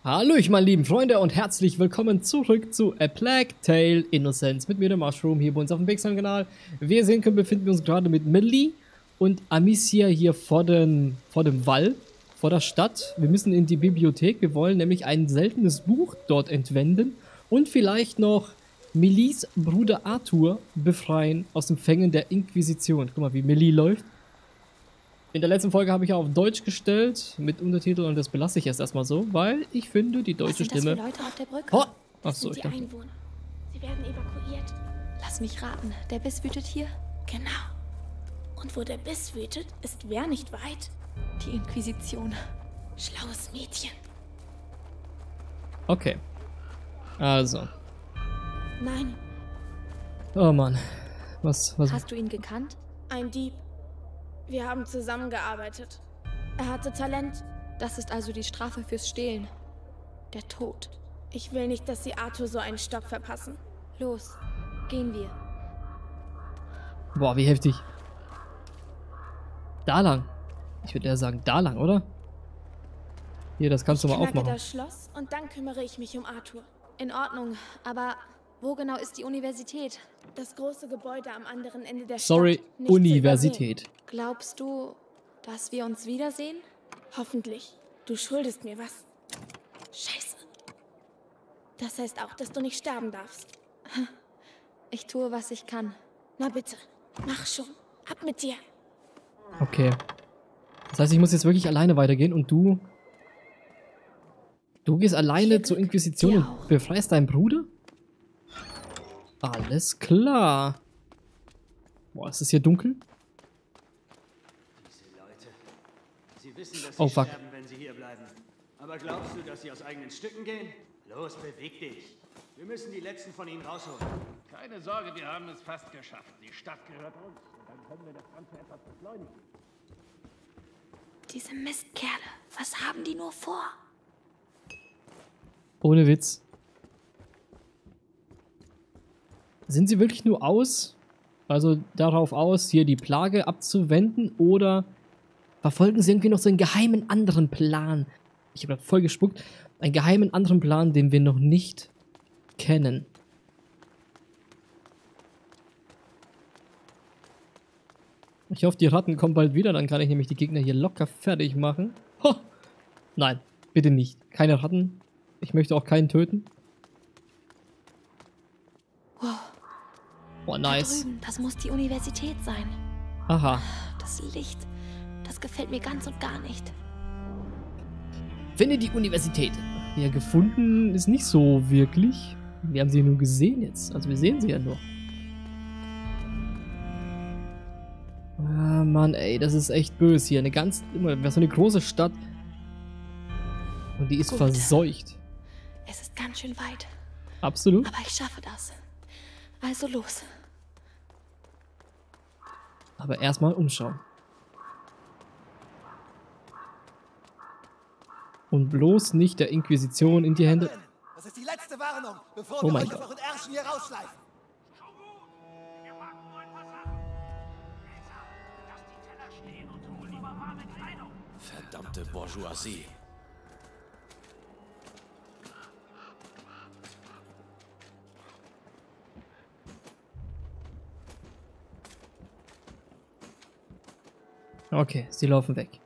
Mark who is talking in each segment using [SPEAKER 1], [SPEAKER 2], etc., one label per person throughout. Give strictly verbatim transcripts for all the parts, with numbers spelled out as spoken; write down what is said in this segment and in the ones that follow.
[SPEAKER 1] Hallo, ich meine lieben Freunde und herzlich willkommen zurück zu A Plague Tale Innocence mit mir, der Mushroom, hier bei uns auf dem Bigson-Kanal. Wie ihr sehen könnt, befinden wir uns gerade mit Melee und Amicia hier vor, den, vor dem Wall, vor der Stadt. Wir müssen in die Bibliothek, wir wollen nämlich ein seltenes Buch dort entwenden und vielleicht noch Melees Bruder Arthur befreien aus dem Fängen der Inquisition. Guck mal, wie Melee läuft. In der letzten Folge habe ich ja auf Deutsch gestellt, mit Untertitel, und das belasse ich erst erstmal so, weil ich finde, die deutsche
[SPEAKER 2] Was sind
[SPEAKER 1] Stimme...
[SPEAKER 2] das für Leute auf der Brücke?
[SPEAKER 1] Oh!
[SPEAKER 2] Das
[SPEAKER 1] Achso,
[SPEAKER 2] sind
[SPEAKER 1] ich
[SPEAKER 2] die
[SPEAKER 1] dachte...
[SPEAKER 2] Einwohner. Sie werden evakuiert. Lass mich raten, der Biss wütet hier?
[SPEAKER 3] Genau. Und wo der Biss wütet, ist wer nicht weit?
[SPEAKER 2] Die Inquisition.
[SPEAKER 3] Schlaues Mädchen.
[SPEAKER 1] Okay. Also.
[SPEAKER 3] Nein.
[SPEAKER 1] Oh Mann. Was, was...
[SPEAKER 2] Hast du ihn gekannt?
[SPEAKER 3] Ein Dieb. Wir haben zusammengearbeitet. Er hatte Talent.
[SPEAKER 2] Das ist also die Strafe fürs Stehlen. Der Tod.
[SPEAKER 3] Ich will nicht, dass sie Arthur so einen Stock verpassen.
[SPEAKER 2] Los, gehen wir.
[SPEAKER 1] Boah, wie heftig. Da lang. Ich würde eher sagen, da lang, oder? Hier, das kannst du mal
[SPEAKER 3] Ich
[SPEAKER 1] aufmachen.
[SPEAKER 3] das Schloss und dann kümmere ich mich um Arthur.
[SPEAKER 2] In Ordnung, aber wo genau ist die Universität?
[SPEAKER 3] Das große Gebäude am anderen Ende der
[SPEAKER 1] Sorry,
[SPEAKER 3] Stadt. Nicht zu
[SPEAKER 1] Universität.
[SPEAKER 2] Glaubst du, dass wir uns wiedersehen?
[SPEAKER 3] Hoffentlich. Du schuldest mir was. Scheiße. Das heißt auch, dass du nicht sterben darfst.
[SPEAKER 2] Ich tue, was ich kann.
[SPEAKER 3] Na bitte, mach schon. Ab mit dir.
[SPEAKER 1] Okay. Das heißt, ich muss jetzt wirklich alleine weitergehen und du... Du gehst alleine zur Inquisition
[SPEAKER 2] Ja,
[SPEAKER 1] und
[SPEAKER 2] auch.
[SPEAKER 1] befreist deinen Bruder? Alles klar. Boah, ist es hier dunkel?
[SPEAKER 4] Diese Leute. Sie wissen, dass
[SPEAKER 1] Oh,
[SPEAKER 4] sie
[SPEAKER 1] fuck.
[SPEAKER 4] sterben, wenn sie hier bleiben. Aber glaubst du, dass sie aus eigenen Stücken gehen? Los, beweg dich. Wir müssen die letzten von ihnen rausholen.
[SPEAKER 5] Keine Sorge, wir haben es fast geschafft. Die Stadt gehört uns. Und dann können wir das Ganze etwas beschleunigen.
[SPEAKER 2] Diese Mistkerle, was haben die nur vor?
[SPEAKER 1] Ohne Witz. Sind sie wirklich nur aus, also darauf aus, hier die Plage abzuwenden, oder verfolgen sie irgendwie noch so einen geheimen anderen Plan? Ich habe da voll gespuckt. Einen geheimen anderen Plan, den wir noch nicht kennen. Ich hoffe, die Ratten kommen bald wieder, dann kann ich nämlich die Gegner hier locker fertig machen. Ho! Nein, bitte nicht. Keine Ratten. Ich möchte auch keinen töten.
[SPEAKER 2] Wow.
[SPEAKER 1] Oh,
[SPEAKER 2] Da
[SPEAKER 1] nice.
[SPEAKER 2] drüben, das muss die Universität sein.
[SPEAKER 1] Aha.
[SPEAKER 2] Das Licht, das gefällt mir ganz und gar nicht.
[SPEAKER 1] Finde die Universität. Ja, gefunden ist nicht so wirklich. Wir haben sie nur gesehen jetzt. Also wir sehen sie ja nur. Ah, Mann, ey, das ist echt böse hier. Eine ganz, immer, so eine große Stadt. Und die ist
[SPEAKER 2] Gut.
[SPEAKER 1] verseucht.
[SPEAKER 2] Es ist ganz schön weit,
[SPEAKER 1] Absolut.
[SPEAKER 2] aber ich schaffe das. Also los.
[SPEAKER 1] Aber erstmal umschauen. Und bloß nicht der Inquisition in die Hände.
[SPEAKER 6] Das ist die letzte Warnung, bevor
[SPEAKER 1] Oh
[SPEAKER 6] wir
[SPEAKER 1] mein
[SPEAKER 6] euch auf
[SPEAKER 1] Gott.
[SPEAKER 6] euren Ärschen hier rausschleifen.
[SPEAKER 5] Wir warten nur ein paar Sachen. Leser, lass die Teller stehen und hol lieber warme Kleidung.
[SPEAKER 6] Verdammte Bourgeoisie.
[SPEAKER 1] Okay, sie laufen weg.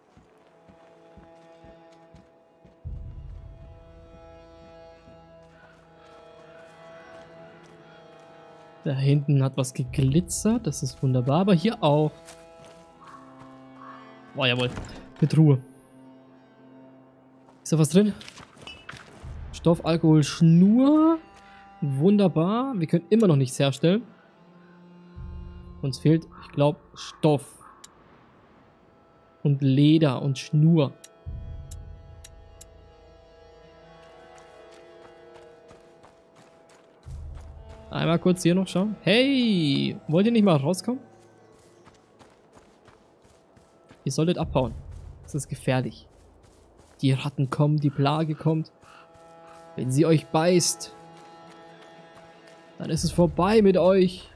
[SPEAKER 1] Da hinten hat was geglitzert, das ist wunderbar, aber hier auch. Oh, jawohl, mit Ruhe. Ist da was drin? Stoff, Alkohol, Schnur. Wunderbar, wir können immer noch nichts herstellen. Uns fehlt, ich glaube, Stoff. Und Leder und Schnur. Einmal kurz hier noch schauen. Hey, wollt ihr nicht mal rauskommen? Ihr solltet abhauen. Das ist gefährlich. Die Ratten kommen, die Plage kommt. Wenn sie euch beißt, dann ist es vorbei mit euch.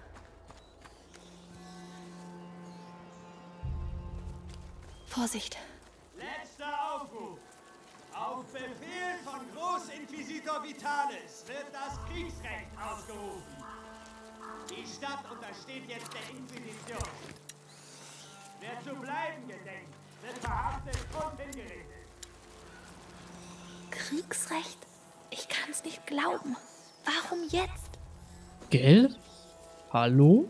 [SPEAKER 2] Vorsicht.
[SPEAKER 4] Letzter Aufruf. Auf Befehl von Großinquisitor Vitalis wird das Kriegsrecht ausgerufen. Die Stadt untersteht jetzt der Inquisition. Wer zu bleiben gedenkt, wird verhaftet und hingerichtet.
[SPEAKER 2] Kriegsrecht? Ich kann's nicht glauben. Warum jetzt?
[SPEAKER 1] Gell? Hallo?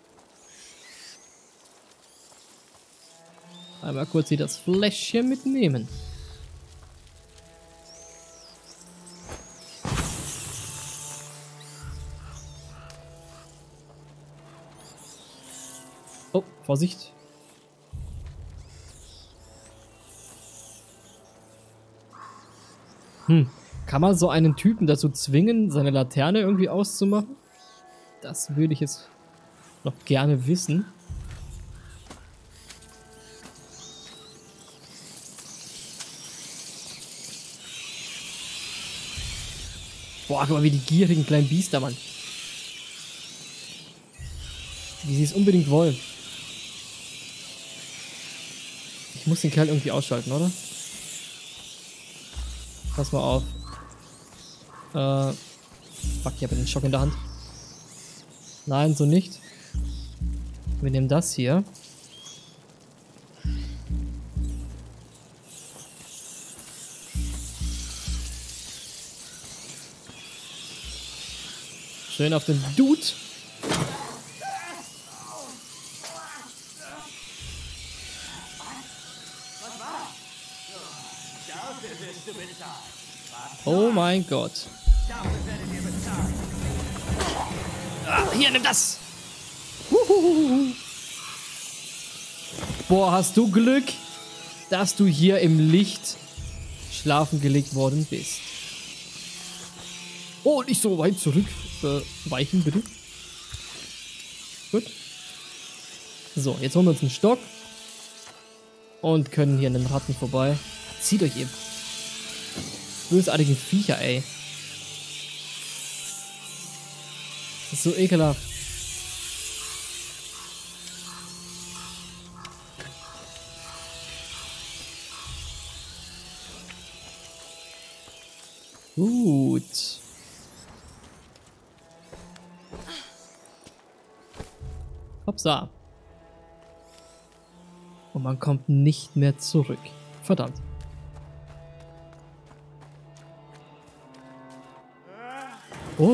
[SPEAKER 1] Einmal kurz hier das Fläschchen mitnehmen. Oh, Vorsicht. Hm, kann man so einen Typen dazu zwingen, seine Laterne irgendwie auszumachen? Das würde ich jetzt noch gerne wissen. Boah, guck mal, wie die gierigen kleinen Biester, Mann. Wie sie es unbedingt wollen. Ich muss den Kerl irgendwie ausschalten, oder? Pass mal auf. Äh. Fuck, ich habe den Schock in der Hand. Nein, so nicht. Wir nehmen das hier. Schön auf den Dude. Oh mein Gott. Ah, hier, nimm das. Huhuhuhu. Boah, hast du Glück, dass du hier im Licht schlafen gelegt worden bist. Oh, nicht so weit zurück. Äh, weichen, bitte. Gut. So, jetzt holen wir uns einen Stock. Und können hier an den Ratten vorbei. Zieht euch ihr bösartigen Viecher, ey. Das ist so ekelhaft. Gut. Hopsa. Und man kommt nicht mehr zurück. Verdammt. Oh.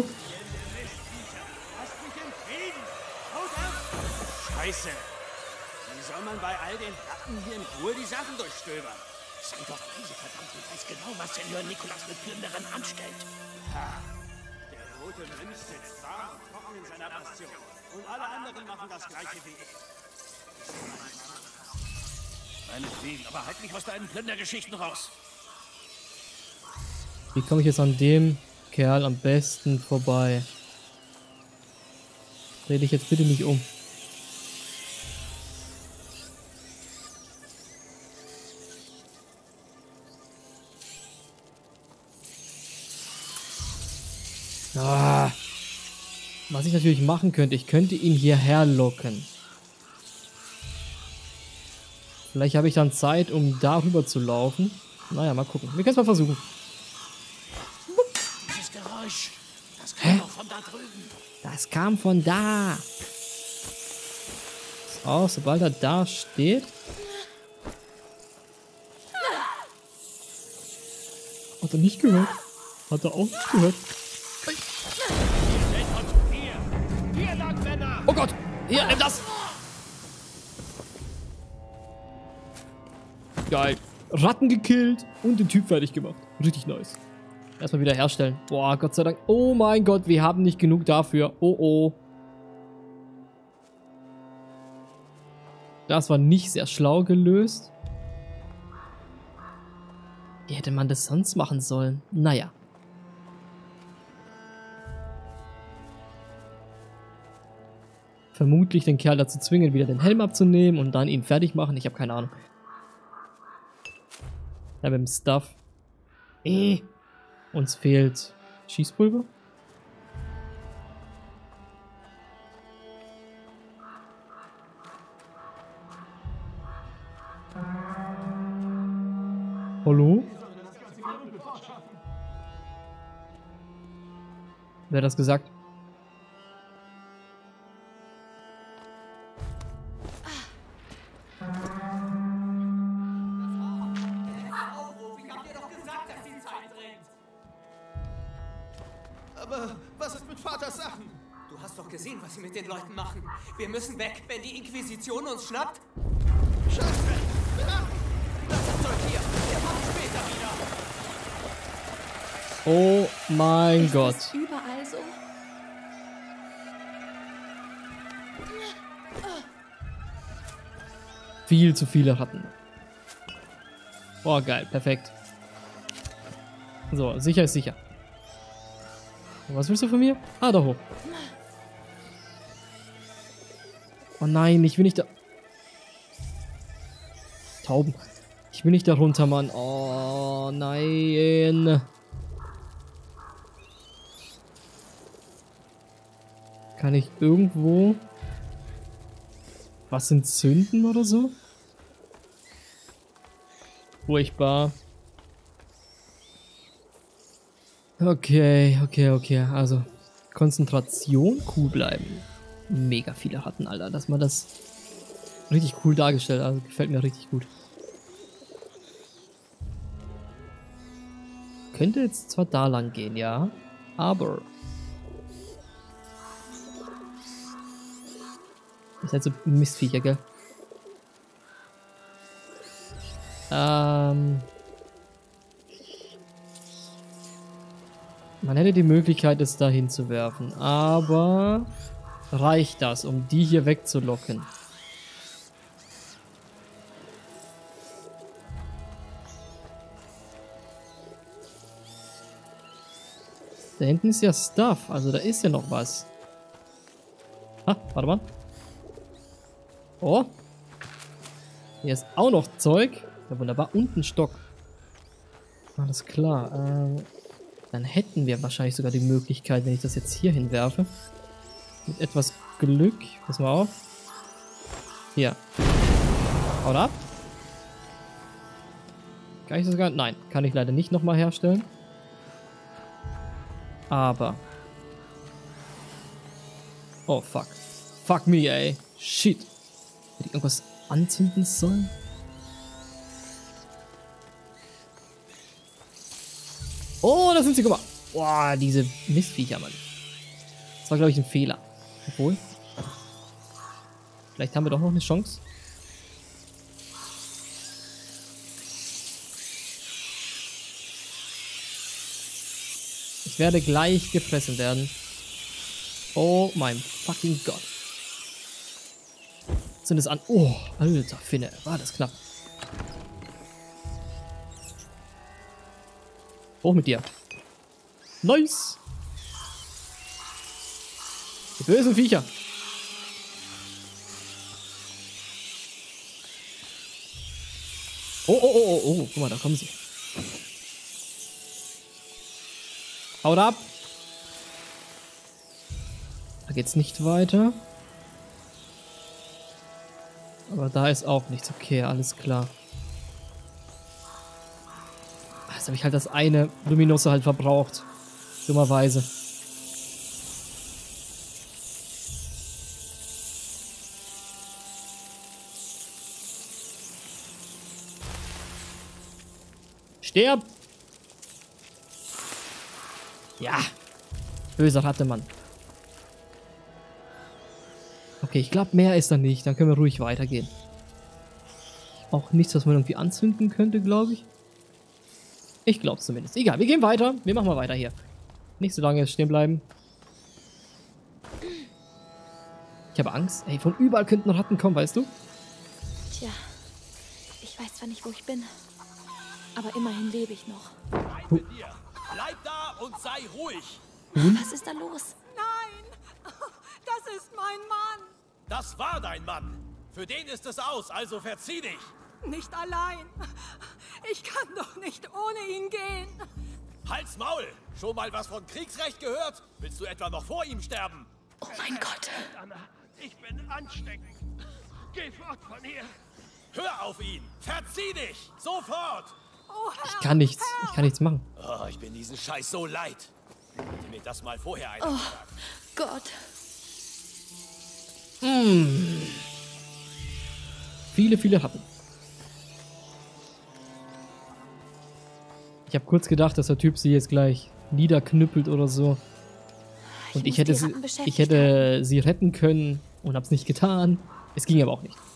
[SPEAKER 4] Scheiße. Wie soll man bei all den Ratten hier in Ruhe die Sachen durchstöbern?
[SPEAKER 5] Sei doch leise, verdammt, ich weiß genau, was Senior Nikolas mit Plünderern anstellt.
[SPEAKER 4] Ha. Der rote Mönch sitzt warm und trocken in seiner Bastion. Und alle anderen machen das gleiche wie ich.
[SPEAKER 5] Meinetwegen, aber halt mich aus deinen Plündergeschichten raus.
[SPEAKER 1] Wie komme ich jetzt an dem Kerl am besten vorbei? Dreh dich jetzt bitte nicht um. Ah. Was ich natürlich machen könnte, ich könnte ihn hierher locken. Vielleicht habe ich dann Zeit, um darüber zu laufen. Naja, mal gucken. Wir können es mal versuchen.
[SPEAKER 5] Dieses Geräusch, das kam doch von da drüben.
[SPEAKER 1] Das kam von da. So, sobald er da steht. Hat er nicht gehört? Hat er auch nicht gehört? Oh Gott! Hier, nimm das! Geil. Ratten gekillt und den Typ fertig gemacht. Richtig nice. Erstmal wieder herstellen. Boah, Gott sei Dank. Oh mein Gott, wir haben nicht genug dafür. Oh oh. Das war nicht sehr schlau gelöst. Wie hätte man das sonst machen sollen? Naja. Vermutlich den Kerl dazu zwingen, wieder den Helm abzunehmen und dann ihn fertig machen. Ich habe keine Ahnung. Ja, mit dem Stuff. Eh. Uns fehlt Schießpulver. Hallo? Wer hat das gesagt?
[SPEAKER 6] Aber was ist mit Vaters Sachen?
[SPEAKER 7] Du hast doch gesehen, was sie mit den Leuten machen. Wir müssen weg, wenn die Inquisition uns schnappt.
[SPEAKER 6] Scheiße!
[SPEAKER 7] Lass das Zeug hier. Wir kommen später wieder.
[SPEAKER 1] Oh mein
[SPEAKER 2] Ist
[SPEAKER 1] Gott.
[SPEAKER 2] das überall so?
[SPEAKER 1] Viel zu viele Ratten. Oh, geil. Perfekt. So, sicher ist sicher. Was willst du von mir? Ah, da hoch. Oh nein, ich will nicht da... Tauben. Ich will nicht da runter, Mann. Oh nein. Kann ich irgendwo was entzünden oder so? Furchtbar. Okay, okay, okay. Also, Konzentration, cool bleiben. Mega viele Ratten, Alter. Dass man das richtig cool dargestellt hat. Also, gefällt mir richtig gut. Könnte jetzt zwar da lang gehen, ja. Aber... Das ist halt so Mistviecher, gell? Ähm... Man hätte die Möglichkeit, es da hinzuwerfen, aber reicht das, um die hier wegzulocken? Da hinten ist ja Stuff, also da ist ja noch was. Ah, warte mal. Oh. Hier ist auch noch Zeug. Ja, wunderbar. Und ein Stock. Alles klar. Ähm... Dann hätten wir wahrscheinlich sogar die Möglichkeit, wenn ich das jetzt hier hinwerfe. Mit etwas Glück. Pass mal auf. Hier. Haut ab. Kann ich das sogar? Nein, kann ich leider nicht nochmal herstellen. Aber. Oh, fuck. Fuck me, ey. Shit. Hätte ich irgendwas anzünden sollen? Oh, da sind sie, guck mal. Boah, diese Mistviecher, Mann. Das war, glaube ich, ein Fehler. Obwohl. Vielleicht haben wir doch noch eine Chance. Ich werde gleich gefressen werden. Oh mein fucking Gott. Sind es an... Oh, alter Finne. War das knapp. Hoch mit dir. Nice. Die bösen Viecher. Oh, oh, oh, oh, oh. Guck mal, da kommen sie. Haut ab. Da geht's nicht weiter. Aber da ist auch nichts. Okay, alles klar. Jetzt habe ich halt das eine Luminoso halt verbraucht. Dummerweise. Sterb! Ja. Böser Ratte, Mann. Okay, ich glaube, mehr ist da nicht. Dann können wir ruhig weitergehen. Auch nichts, was man irgendwie anzünden könnte, glaube ich. Ich glaube es zumindest. Egal, wir gehen weiter. Wir machen mal weiter hier. Nicht so lange stehen bleiben. Ich habe Angst. Ey, von überall könnten Ratten kommen, weißt du?
[SPEAKER 2] Tja, ich weiß zwar nicht, wo ich bin, aber immerhin lebe ich noch.
[SPEAKER 6] Bleib mit dir! Bleib da und sei ruhig!
[SPEAKER 2] Was ist da los?
[SPEAKER 8] Nein, das ist mein Mann.
[SPEAKER 6] Das war dein Mann! Für den ist es aus, also verzieh dich!
[SPEAKER 8] Nicht allein. Ich kann doch nicht ohne ihn gehen.
[SPEAKER 6] Halt's Maul! Schon mal was von Kriegsrecht gehört? Willst du etwa noch vor ihm sterben?
[SPEAKER 2] Oh mein Gott.
[SPEAKER 5] Anna, ich bin ansteckend. Geh fort von hier.
[SPEAKER 6] Hör auf ihn! Verzieh dich! Sofort!
[SPEAKER 8] Oh Herr,
[SPEAKER 1] Ich kann nichts. Ich kann nichts machen.
[SPEAKER 6] Oh, ich bin diesen Scheiß so leid. Hätte mir das mal vorher einer gesagt.
[SPEAKER 2] Gott.
[SPEAKER 1] Hm. Viele, viele Ratten. Ich habe kurz gedacht, dass der Typ sie jetzt gleich niederknüppelt oder so. Und ich, ich hätte, sie, ich hätte sie retten können und hab's nicht getan. Es ging aber auch nicht.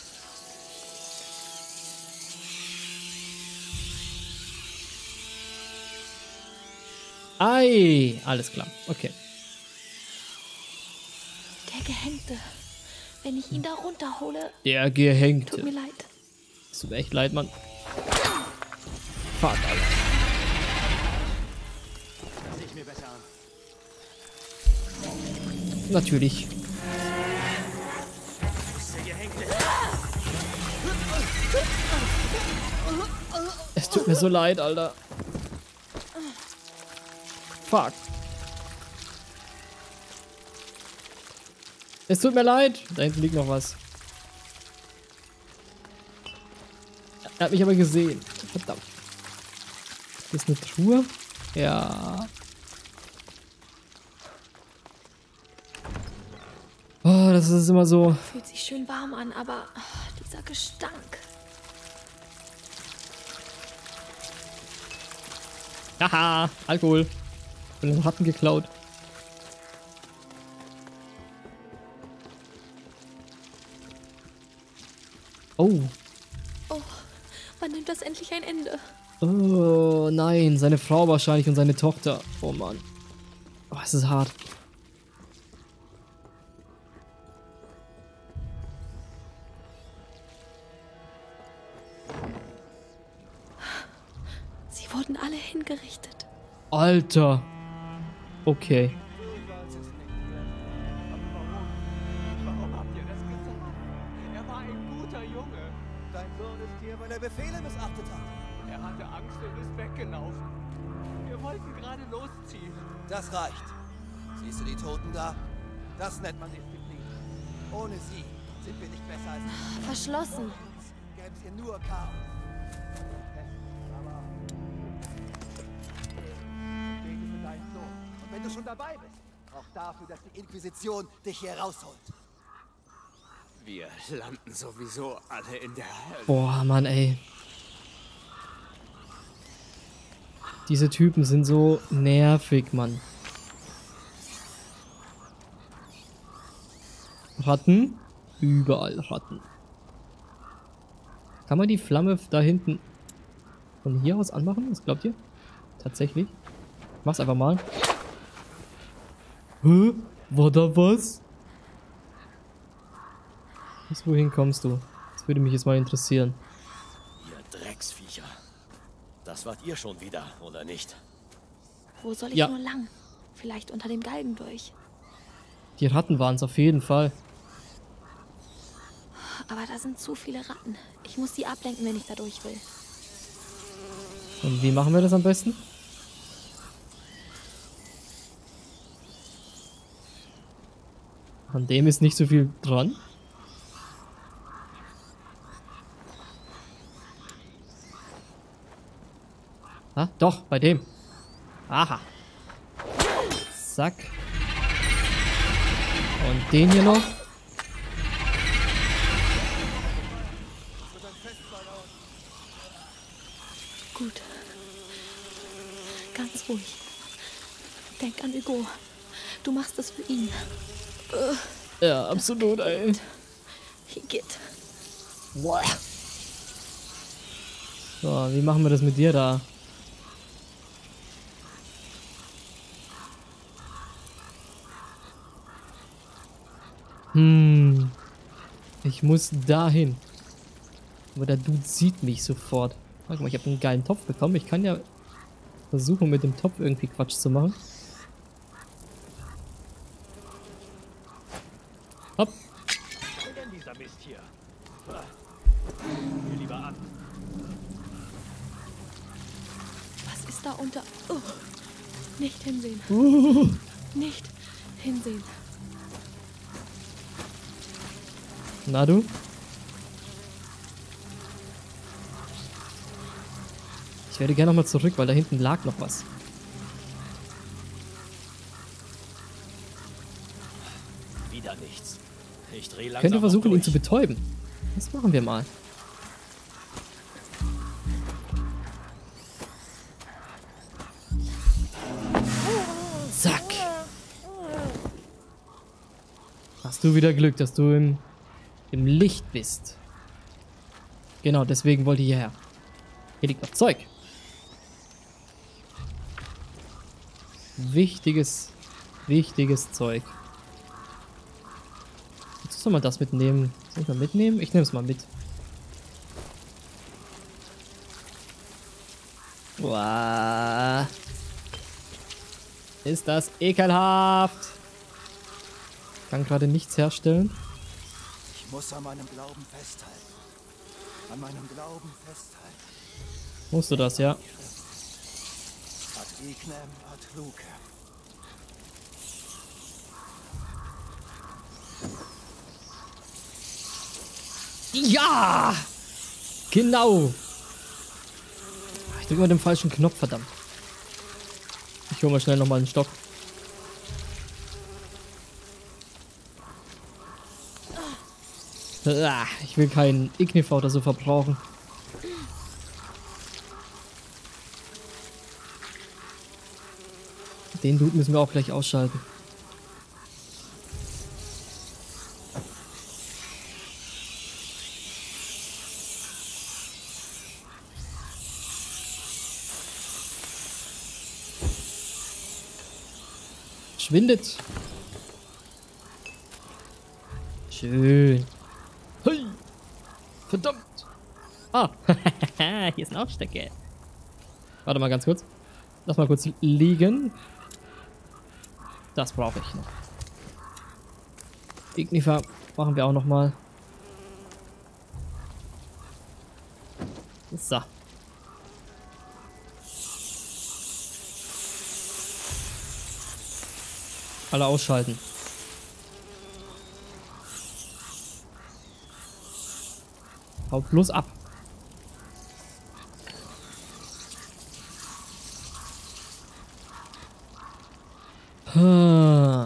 [SPEAKER 1] Ei, alles klar, okay.
[SPEAKER 2] Der Gehängte. Wenn ich ihn da runterhole.
[SPEAKER 1] Der Gehängte.
[SPEAKER 2] Tut mir leid.
[SPEAKER 1] Es tut mir echt leid, Mann. Fuck, Alter.
[SPEAKER 4] Das sehe ich mir besser an.
[SPEAKER 1] Natürlich. Es tut mir so leid, Alter. Fuck. Es tut mir leid. Da hinten liegt noch was. Er hat mich aber gesehen. Verdammt. Ist das eine Truhe? Ja. Oh, das ist immer so.
[SPEAKER 2] Fühlt sich schön warm an, aber oh, dieser Gestank.
[SPEAKER 1] Haha, Alkohol. Von den Ratten geklaut. Oh.
[SPEAKER 2] Oh, wann nimmt das endlich ein Ende?
[SPEAKER 1] Oh, nein. Seine Frau wahrscheinlich und seine Tochter. Oh Mann. Oh, es ist hart.
[SPEAKER 2] Sie wurden alle hingerichtet.
[SPEAKER 1] Alter. Okay.
[SPEAKER 7] Warum habt ihr das getan? Er war ein guter Junge.
[SPEAKER 4] Dein Sohn ist hier, weil er Befehle missachtet hat.
[SPEAKER 7] Er hatte Angst und ist weggelaufen. Wir wollten gerade losziehen.
[SPEAKER 4] Das reicht. Siehst du die Toten da? Das nennt man Disziplin. Ohne sie sind wir nicht besser als die.
[SPEAKER 2] Verschlossen.
[SPEAKER 4] Gäbe es hier nur Chaos. Aber bete für deinen Sohn. Und wenn du schon dabei bist, auch dafür, dass die Inquisition dich hier rausholt.
[SPEAKER 7] Wir landen sowieso alle in der Hölle.
[SPEAKER 1] Boah, Mann, ey. Diese Typen sind so nervig, Mann. Ratten? Überall Ratten. Kann man die Flamme da hinten von hier aus anmachen? Was glaubt ihr? Tatsächlich? Mach's einfach mal. Hä? War da was? Bis wohin kommst du? Das würde mich jetzt mal interessieren.
[SPEAKER 6] Ihr Drecksviecher. Das wart ihr schon wieder, oder nicht?
[SPEAKER 2] Wo soll ich
[SPEAKER 1] Ja.
[SPEAKER 2] nur lang? Vielleicht unter dem Galgen durch.
[SPEAKER 1] Die Ratten waren es auf jeden Fall.
[SPEAKER 2] Aber da sind zu viele Ratten. Ich muss sie ablenken, wenn ich da durch will.
[SPEAKER 1] Und wie machen wir das am besten? An dem ist nicht so viel dran. Ah, doch, bei dem. Aha. Zack. Und den hier noch.
[SPEAKER 2] Gut. Ganz ruhig. Denk an Hugo. Du machst es für ihn.
[SPEAKER 1] Ja, absolut, ey.
[SPEAKER 2] Igitt.
[SPEAKER 1] Boah. So, wie machen wir das mit dir da? Hm. Ich muss dahin. Aber der Dude sieht mich sofort. Guck mal, ich habe einen geilen Topf bekommen. Ich kann ja versuchen, mit dem Topf irgendwie Quatsch zu machen. Hopp.
[SPEAKER 5] Was soll denn dieser Mist hier? Geh lieber an.
[SPEAKER 2] Was ist da unter... Oh. Nicht hinsehen.
[SPEAKER 1] Uh.
[SPEAKER 2] Nicht hinsehen.
[SPEAKER 1] Na du? Ich werde gerne nochmal zurück, weil da hinten lag noch was.
[SPEAKER 6] Ich dreh langsam
[SPEAKER 1] Könnte versuchen,
[SPEAKER 6] noch
[SPEAKER 1] ihn zu betäuben. Das machen wir mal. Zack. Hast du wieder Glück, dass du im, im Licht bist. Genau, deswegen wollte ich hierher. Hier liegt noch Zeug. Wichtiges, wichtiges Zeug. Jetzt soll man das mitnehmen. Soll ich mal mitnehmen? Ich nehme es mal mit. Wow. Ist das ekelhaft. Ich kann gerade nichts herstellen.
[SPEAKER 9] Ich muss an meinem Glauben festhalten. An meinem Glauben festhalten.
[SPEAKER 1] Musst du das, ja?
[SPEAKER 9] Ad ignem, ad lucem.
[SPEAKER 1] Ja! Genau! Ich drücke mal den falschen Knopf, verdammt. Ich hole mal schnell nochmal einen Stock. Ah, ich will keinen Ignifer oder so verbrauchen. Den Dude müssen wir auch gleich ausschalten. Schwindet. Schön. Hey. Verdammt. Ah. Hier ist ein Aufstecker. Warte mal ganz kurz. Lass mal kurz liegen. Das brauche ich noch. Ignifer machen wir auch noch mal. So. Alle ausschalten. Haut bloß ab. Hm.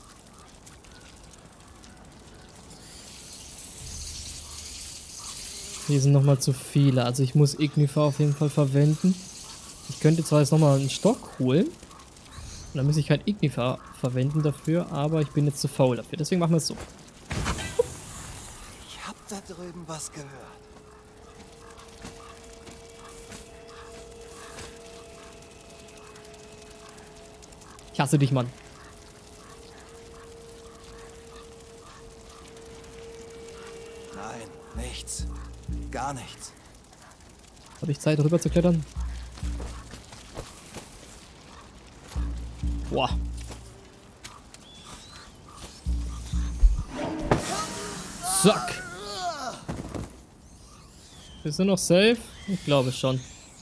[SPEAKER 1] Hier sind nochmal zu viele. Also ich muss Ignifer auf jeden Fall verwenden. Ich könnte zwar jetzt nochmal einen Stock holen. Und dann muss ich kein Ignifer verwenden dafür, aber ich bin jetzt zu faul dafür. Deswegen machen wir es so.
[SPEAKER 9] Ich hab da drüben was gehört.
[SPEAKER 1] Ich hasse dich, Mann.
[SPEAKER 9] Nein, nichts. Gar nichts.
[SPEAKER 1] Habe ich Zeit, rüber zu klettern? Boah. Zack. Bist du noch safe? Ich glaube schon.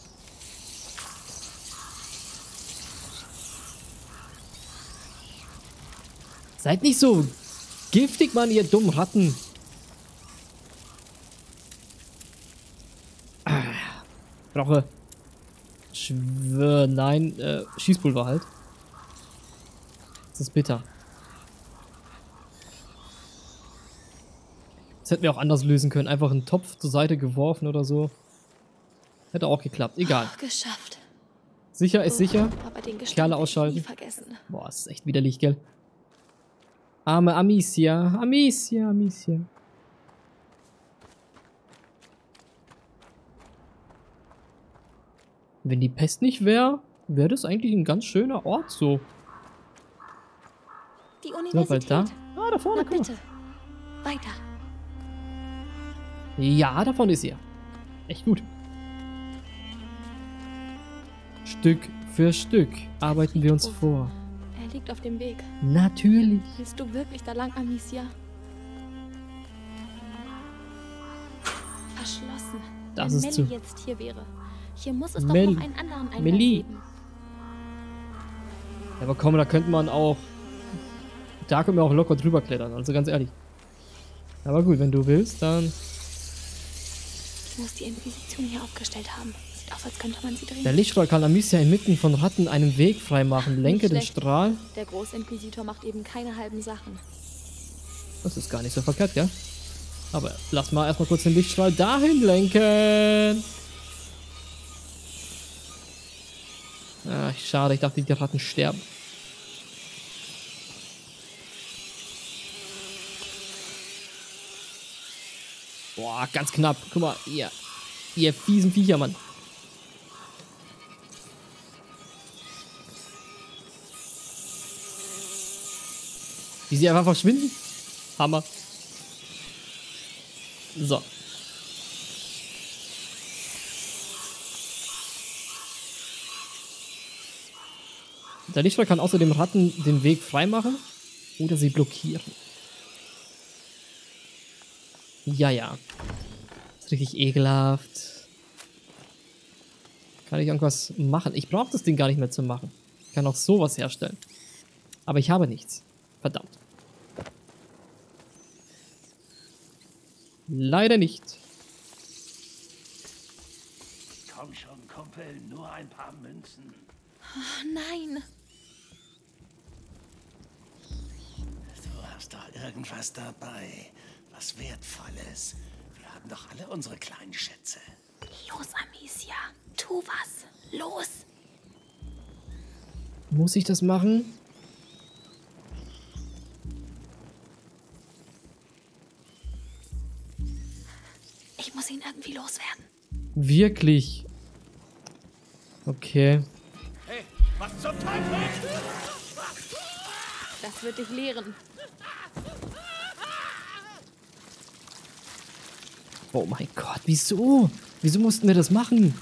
[SPEAKER 1] Seid nicht so giftig, Mann, ihr dummen Ratten. Ah, brauche Schwör, nein, äh, Schießpulver halt. Das ist bitter. Das hätten wir auch anders lösen können. Einfach einen Topf zur Seite geworfen oder so. Hätte auch geklappt. Egal.
[SPEAKER 2] Oh, geschafft.
[SPEAKER 1] Sicher ist sicher.
[SPEAKER 2] Oh, aber den Gestank
[SPEAKER 1] Kerle
[SPEAKER 2] werde ich
[SPEAKER 1] ausschalten.
[SPEAKER 2] nie vergessen.
[SPEAKER 1] Boah, das ist echt widerlich, gell? Arme Amicia. Amicia, Amicia. Wenn die Pest nicht wäre, wäre das eigentlich ein ganz schöner Ort so.
[SPEAKER 2] Die
[SPEAKER 1] Ja,
[SPEAKER 2] Universität.
[SPEAKER 1] bald da. Ah, da vorne,
[SPEAKER 2] Na
[SPEAKER 1] guck mal.
[SPEAKER 2] bitte. Weiter.
[SPEAKER 1] Ja, davon ist er. Echt gut. Stück für Stück arbeiten wir uns
[SPEAKER 2] Oh.
[SPEAKER 1] vor.
[SPEAKER 2] Er liegt auf dem Weg.
[SPEAKER 1] Natürlich.
[SPEAKER 2] Willst du wirklich da lang, Amicia? Verschlossen.
[SPEAKER 1] Das
[SPEAKER 2] Wenn
[SPEAKER 1] ist
[SPEAKER 2] Melly
[SPEAKER 1] zu-
[SPEAKER 2] jetzt hier wäre. Hier muss es
[SPEAKER 1] Mel-
[SPEAKER 2] doch noch einen anderen Eingang
[SPEAKER 1] Melly.
[SPEAKER 2] geben.
[SPEAKER 1] Ja, aber komm, da könnte man auch... Da können wir auch locker drüber klettern, also ganz ehrlich. Aber gut, wenn du willst, dann...
[SPEAKER 2] Ich muss die Inquisition hier aufgestellt haben. Sieht aus, als könnte man sie drehen.
[SPEAKER 1] Der Lichtstrahl kann Amicia inmitten von Ratten einen Weg freimachen. Lenke den
[SPEAKER 2] schlecht.
[SPEAKER 1] Strahl.
[SPEAKER 2] Der Großinquisitor macht eben keine halben Sachen.
[SPEAKER 1] Das ist gar nicht so verkehrt, gell? Aber lass mal erstmal kurz den Lichtstrahl dahin lenken. Ah, schade, ich dachte, die Ratten sterben. Boah, ganz knapp. Guck mal, ihr, ihr fiesen Viecher, Mann. Wie sie einfach verschwinden. Hammer. So. Der Lichtstrahl kann außerdem Ratten den Weg freimachen oder sie blockieren. Ja, ja. Das ist richtig ekelhaft. Kann ich irgendwas machen? Ich brauche das Ding gar nicht mehr zu machen. Ich kann auch sowas herstellen. Aber ich habe nichts. Verdammt. Leider nicht.
[SPEAKER 5] Komm schon, Kumpel, nur ein paar Münzen.
[SPEAKER 2] Oh, nein.
[SPEAKER 5] Du hast doch irgendwas dabei. Was Wertvolles. Wir haben doch alle unsere kleinen Schätze.
[SPEAKER 2] Los, Amicia. Tu was. Los.
[SPEAKER 1] Muss ich das machen?
[SPEAKER 2] Ich muss ihn irgendwie loswerden.
[SPEAKER 1] Wirklich? Okay.
[SPEAKER 6] Hey, was zum Teufel?
[SPEAKER 2] Das wird dich lehren.
[SPEAKER 1] Oh mein Gott, wieso? Wieso mussten wir das machen?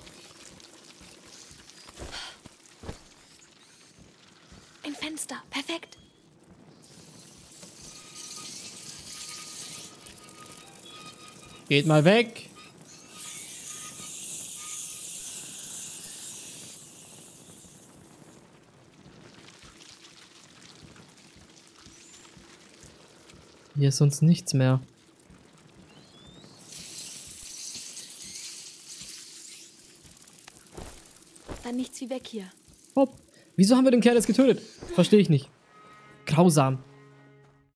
[SPEAKER 2] Ein Fenster. Perfekt.
[SPEAKER 1] Geht mal weg. Hier ist sonst nichts mehr.
[SPEAKER 2] Dann nichts wie weg hier.
[SPEAKER 1] Hopp. Wieso haben wir den Kerl jetzt getötet? Verstehe ich nicht. Grausam.